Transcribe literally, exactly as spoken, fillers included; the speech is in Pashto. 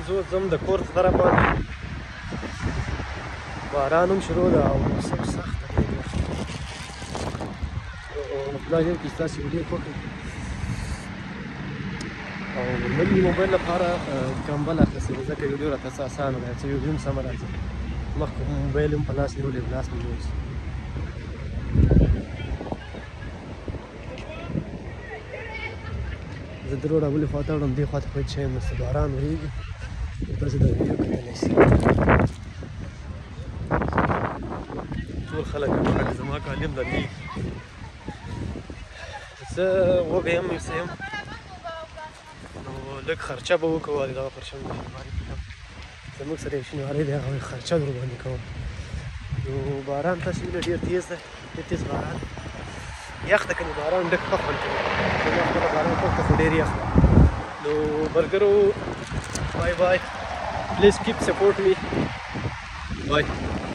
زه ځم د کور طرف باندې. باران هم شروع ده او موسم سخت دی ډېر. خدای دې وکړي چې تاسې ویډیو خوښ او نوي موبایل لپاره کمبل اخیستل ځکه ویډیو راته څه اسانه ده، څه ویډیو هم سمه راځي. مخکې موبایل هم په لاس نیولی یم، لاس مې نیولی شي. زه د روډ بلې خوا ته وړم، دې خوا ته باید شی یم، نو باران ورېږي، تاسې دا ویډیو کتلی شئ. ټول خلک هماغه زما کالم درلېږي. زه وږی یم، یو څه یم، نو لږ خرچه به وکړو د دغه پر شم مهرباني کوم. زموږ سره یو شینواری دی، هغه خرچه در باندې کوم. نو باران تاسې وینئ ډېر تېز دی، ډېر تېز باران. یخ ده کنې باران ډېر ښه خوند کوي. زما خپله باران خوښ ده خو ډېر یخ ده. نو ملګرو بای بای. پلیز کیپ سپورټ می. بای.